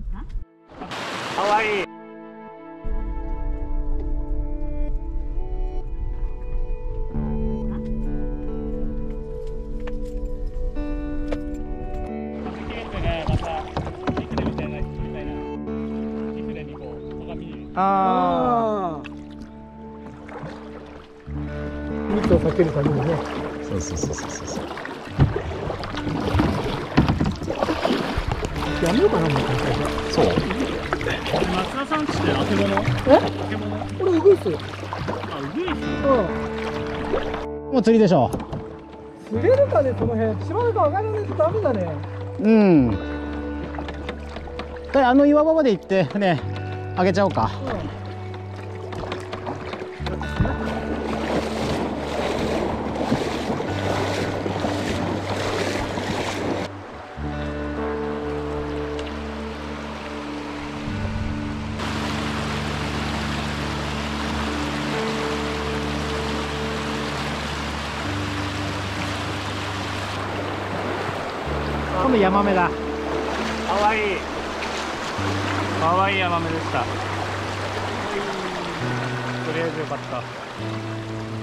かわいい。 ああ。密を避けるためにね。 そう。 やめようかな、もう今回は。 そう。 松田さんちってあけぼの？あけぼの？ これウグイス。 あ、ウグイス？ もう釣りでしょ。 釣れるかね、その辺。島のか分からないとダメだね。 うん。あの岩場まで行って船あげちゃおうか。 今度ヤマメだ。 かわいい。かわいいヤマメでした。とりあえずよかった。